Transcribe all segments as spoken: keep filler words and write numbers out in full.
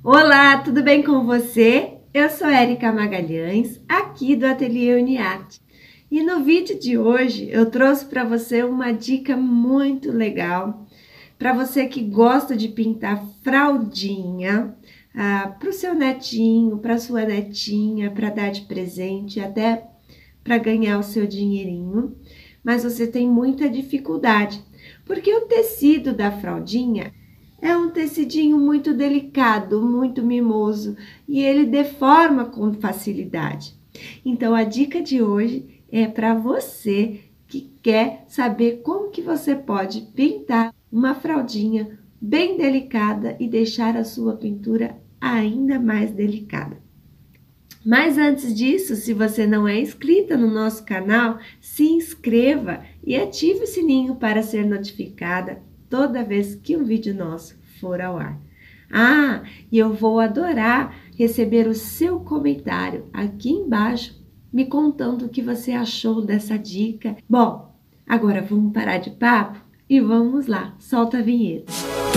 Olá, tudo bem com você? Eu sou Érica Magalhães, aqui do Ateliê Uniarte. E no vídeo de hoje eu trouxe para você uma dica muito legal para você que gosta de pintar fraldinha ah, para o seu netinho, para sua netinha, para dar de presente, até para ganhar o seu dinheirinho. Mas você tem muita dificuldade, porque o tecido da fraldinha é um tecidinho muito delicado, muito mimoso, e ele deforma com facilidade. Então, a dica de hoje é para você que quer saber como que você pode pintar uma fraldinha bem delicada e deixar a sua pintura ainda mais delicada. Mas antes disso, se você não é inscrita no nosso canal, se inscreva e ative o sininho para ser notificada toda vez que um vídeo nosso for ao ar. Ah, e eu vou adorar receber o seu comentário aqui embaixo, me contando o que você achou dessa dica. Bom, agora vamos parar de papo e vamos lá, solta a vinheta.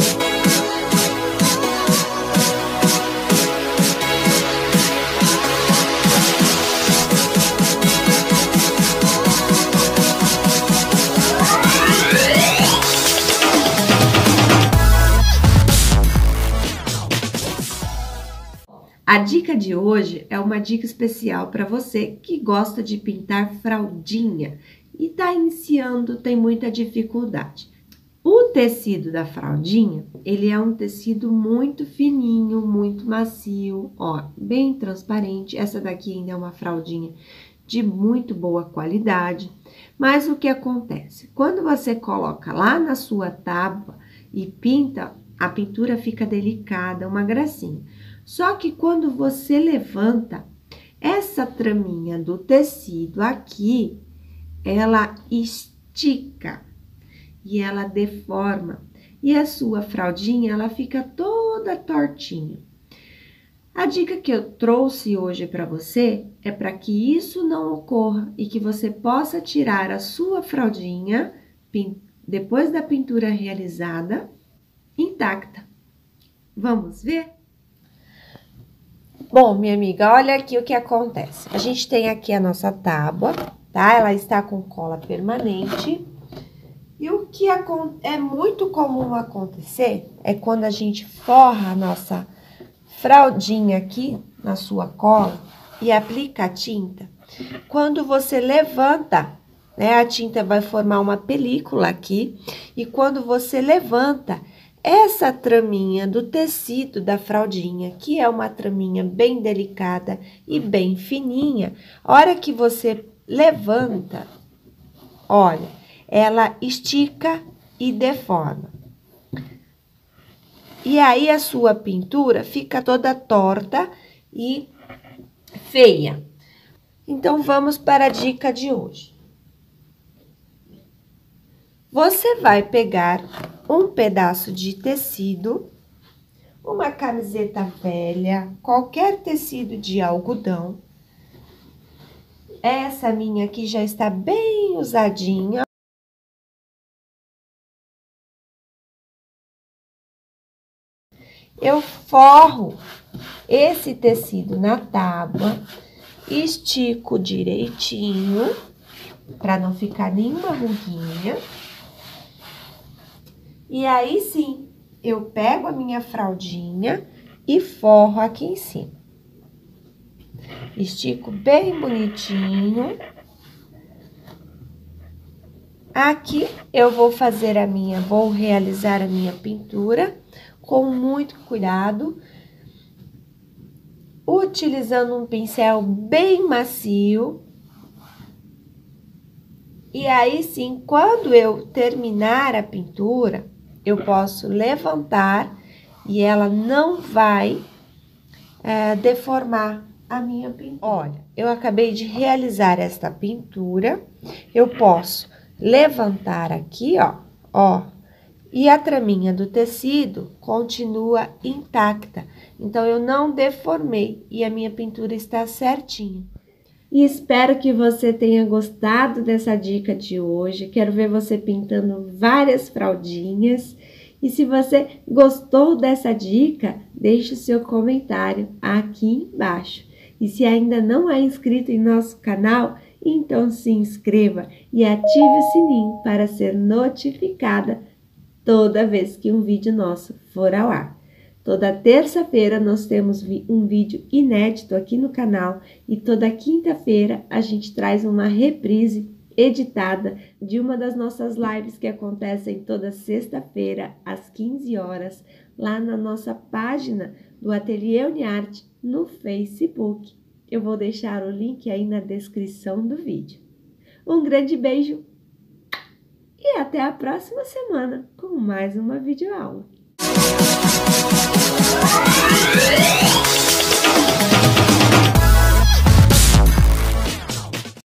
A dica de hoje é uma dica especial para você que gosta de pintar fraldinha e está iniciando, tem muita dificuldade. O tecido da fraldinha, ele é um tecido muito fininho, muito macio, ó, bem transparente. Essa daqui ainda é uma fraldinha de muito boa qualidade. Mas o que acontece? Quando você coloca lá na sua tábua e pinta, a pintura fica delicada, uma gracinha. Só que quando você levanta, essa traminha do tecido aqui, ela estica e ela deforma. E a sua fraldinha, ela fica toda tortinha. A dica que eu trouxe hoje para você é para que isso não ocorra e que você possa tirar a sua fraldinha, depois da pintura realizada, intacta. Vamos ver? Bom, minha amiga, olha aqui o que acontece. A gente tem aqui a nossa tábua, tá? Ela está com cola permanente. E o que é muito comum acontecer é quando a gente forra a nossa fraldinha aqui na sua cola e aplica a tinta. Quando você levanta, né, a tinta vai formar uma película aqui. E quando você levanta, essa traminha do tecido da fraldinha, que é uma traminha bem delicada e bem fininha, a hora que você levanta, olha, ela estica e deforma. E aí a sua pintura fica toda torta e feia. Então, vamos para a dica de hoje. Você vai pegar um pedaço de tecido, uma camiseta velha, qualquer tecido de algodão. Essa minha aqui já está bem usadinha. Eu forro esse tecido na tábua, estico direitinho, para não ficar nenhuma ruguinha. E aí, sim, eu pego a minha fraldinha e forro aqui em cima. Estico bem bonitinho. Aqui, eu vou fazer a minha, vou realizar a minha pintura com muito cuidado, utilizando um pincel bem macio. E aí, sim, quando eu terminar a pintura, eu posso levantar e ela não vai é, deformar a minha pintura. Olha, eu acabei de realizar esta pintura, eu posso levantar aqui, ó, ó, e a traminha do tecido continua intacta. Então, eu não deformei e a minha pintura está certinha. E espero que você tenha gostado dessa dica de hoje. Quero ver você pintando várias fraldinhas E se você gostou dessa dica, deixe o seu comentário aqui embaixo. E se ainda não é inscrito em nosso canal, então se inscreva e ative o sininho para ser notificada toda vez que um vídeo nosso for ao ar. Toda terça-feira nós temos um vídeo inédito aqui no canal e toda quinta-feira a gente traz uma reprise editada de uma das nossas lives que acontecem toda sexta-feira às quinze horas lá na nossa página do Ateliê Uniarte no Facebook. Eu vou deixar o link aí na descrição do vídeo. Um grande beijo e até a próxima semana com mais uma videoaula.